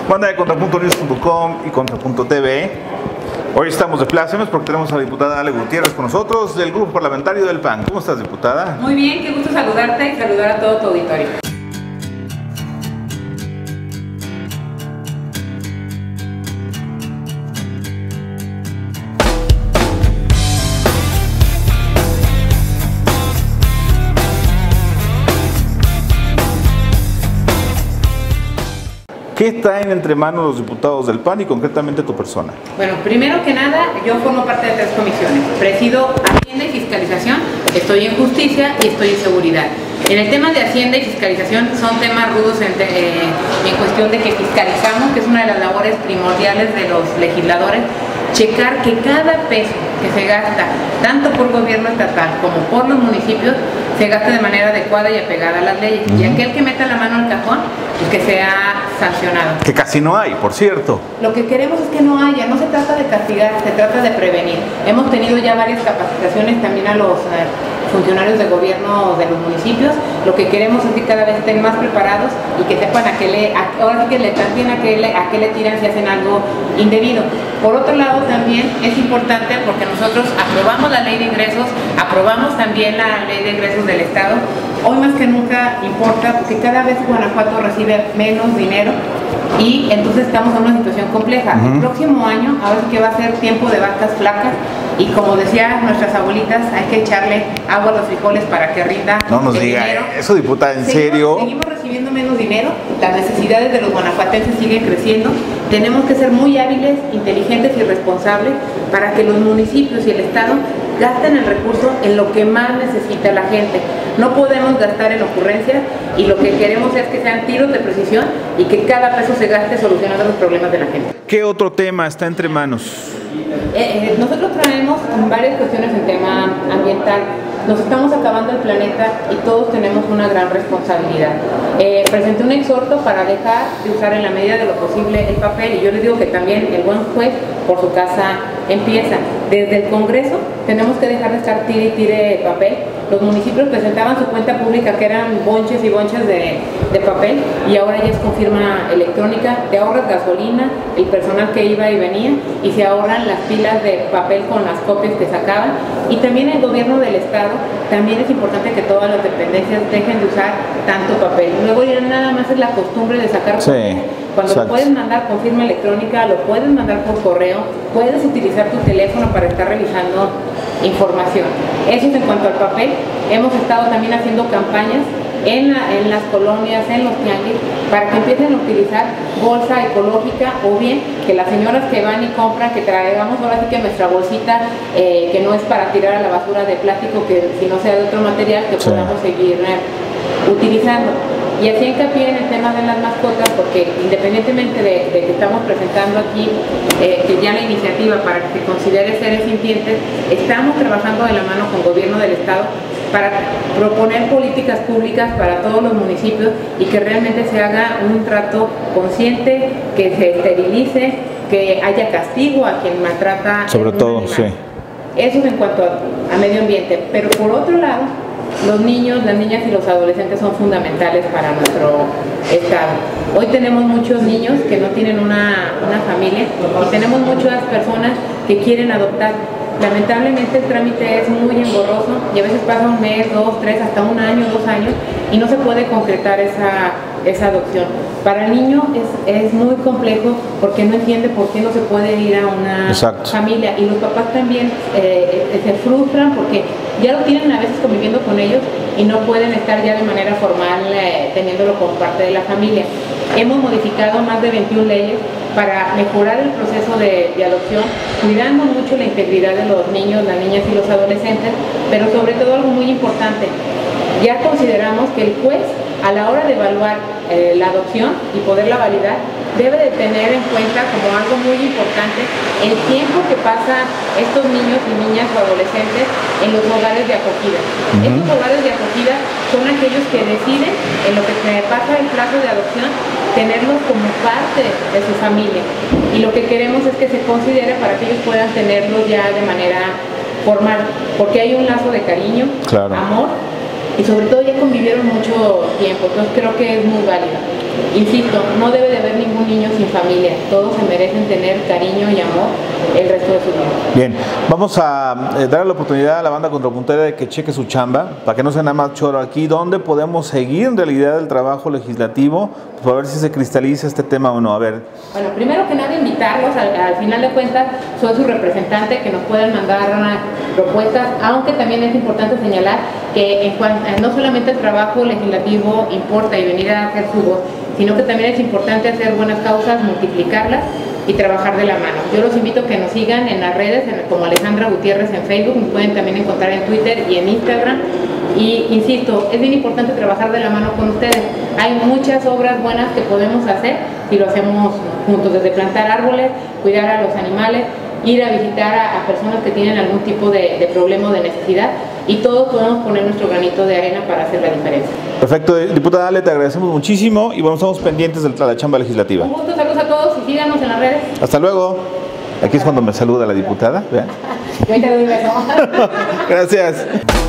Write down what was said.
Banda de contrapuntonews.com y contrapunto.tv. Hoy estamos de plácemes porque tenemos a la diputada Ale Gutiérrez con nosotros del grupo parlamentario del PAN. ¿Cómo estás, diputada? Muy bien, qué gusto saludarte y saludar a todo tu auditorio. ¿Qué traen entre manos los diputados del PAN y concretamente tu persona? Bueno, primero que nada, yo formo parte de 3 comisiones. Presido Hacienda y Fiscalización, estoy en Justicia y estoy en Seguridad. En el tema de Hacienda y Fiscalización son temas rudos en cuestión de que fiscalizamos, que es una de las labores primordiales de los legisladores, checar que cada peso que se gasta, tanto por gobierno estatal como por los municipios, se gaste de manera adecuada y apegada a las leyes. Y aquel que meta la mano al cajón, pues que sea sancionado. Que casi no hay, por cierto. Lo que queremos es que no haya, no se trata de castigar, se trata de prevenir. Hemos tenido ya varias capacitaciones también a los funcionarios de gobierno de los municipios. Lo que queremos es que cada vez estén más preparados y que sepan ahora sí que le tantien a qué le tiran si hacen algo indebido. Por otro lado, también es importante porque nosotros aprobamos la ley de ingresos, aprobamos también la ley de ingresos del Estado. Hoy más que nunca importa porque cada vez Guanajuato recibe menos dinero y entonces estamos en una situación compleja. El próximo año, ahora sí que va a ser tiempo de vacas flacas y como decían nuestras abuelitas, hay que echarle agua a los frijoles para que rinda. No nos diga eso, diputada, ¿en serio? Seguimos recibiendo menos dinero, las necesidades de los guanajuatenses siguen creciendo. Tenemos que ser muy hábiles, inteligentes y responsables para que los municipios y el Estado gasten el recurso en lo que más necesita la gente. No podemos gastar en ocurrencias y lo que queremos es que sean tiros de precisión y que cada peso se gaste solucionando los problemas de la gente. ¿Qué otro tema está entre manos? Nosotros traemos varias cuestiones en tema ambiental. Nos estamos acabando el planeta y todos tenemos una gran responsabilidad. Presenté un exhorto para dejar de usar en la medida de lo posible el papel y yo les digo que también el buen juez por su casa empieza. Desde el Congreso tenemos que dejar de estar tire y tire papel. Los municipios presentaban su cuenta pública que eran bonches y bonches de papel y ahora ya es con firma electrónica, te ahorras gasolina, el personal que iba y venía y se ahorran las pilas de papel con las copias que sacaban. Y también el gobierno del Estado, también es importante que todas las dependencias dejen de usar tanto papel. Luego ya nada más es la costumbre de sacar papel. Cuando lo puedes mandar con firma electrónica, lo puedes mandar por correo, puedes utilizar tu teléfono para estar revisando información. Eso es en cuanto al papel. Hemos estado también haciendo campañas en las colonias, en los tianguis, para que empiecen a utilizar bolsa ecológica o bien que las señoras que van y compran, que traigamos ahora sí que nuestra bolsita, que no es para tirar a la basura de plástico, que si no sea de otro material, que podamos seguir utilizando. Y así hincapié en el tema de las mascotas, porque independientemente de que estamos presentando aquí que ya la iniciativa para que se considere seres sintientes, estamos trabajando de la mano con el gobierno del Estado para proponer políticas públicas para todos los municipios y que realmente se haga un trato consciente, que se esterilice, que haya castigo a quien maltrata. Sobre todo, sí. Eso es en cuanto a medio ambiente, pero por otro lado, los niños, las niñas y los adolescentes son fundamentales para nuestro Estado. Hoy tenemos muchos niños que no tienen una familia y tenemos muchas personas que quieren adoptar. Lamentablemente el trámite es muy engorroso y a veces pasa un mes, 2, 3, hasta un año, 2 años y no se puede concretar esa adopción. Para el niño es muy complejo porque no entiende por qué no se puede ir a una familia y los papás también se frustran porque ya lo tienen a veces conviviendo con ellos y no pueden estar ya de manera formal teniéndolo como parte de la familia. Hemos modificado más de 21 leyes para mejorar el proceso de adopción, cuidando mucho la integridad de los niños, las niñas y los adolescentes, pero sobre todo algo muy importante, ya consideramos que el juez a la hora de evaluar la adopción y poderla validar, debe de tener en cuenta como algo muy importante el tiempo que pasan estos niños y niñas o adolescentes en los hogares de acogida. Estos hogares de acogida son aquellos que deciden, en lo que se pasa el plazo de adopción, tenerlos como parte de su familia. Y lo que queremos es que se considere para que ellos puedan tenerlos ya de manera formal, porque hay un lazo de cariño, amor, y sobre todo ya convivieron mucho tiempo, entonces creo que es muy válido. Insisto, no debe de haber ningún niño sin familia. Todos se merecen tener cariño y amor el resto de su vida. Bien, vamos a darle la oportunidad a la banda contrapuntera de que cheque su chamba, para que no sea nada más choro aquí, donde podemos seguir en realidad el trabajo legislativo, pues, para ver si se cristaliza este tema o no. A ver. Bueno, primero que nada invitarlos, al final de cuentas soy su representante, que nos puedan mandar propuestas, aunque también es importante señalar que no solamente el trabajo legislativo importa y venir a hacer su voz, sino que también es importante hacer buenas causas, multiplicarlas y trabajar de la mano. Yo los invito a que nos sigan en las redes, como Alejandra Gutiérrez en Facebook, me pueden también encontrar en Twitter y en Instagram. Y insisto, es bien importante trabajar de la mano con ustedes. Hay muchas obras buenas que podemos hacer si lo hacemos juntos, desde plantar árboles, cuidar a los animales, ir a visitar a personas que tienen algún tipo de problema o de necesidad, y todos podemos poner nuestro granito de arena para hacer la diferencia. Perfecto, diputada Ale, te agradecemos muchísimo y bueno, estamos pendientes de la chamba legislativa. Un gusto, saludos a todos y síganos en las redes. Hasta luego. Aquí es cuando me saluda la diputada. Vean. Yo te doy un beso. Gracias.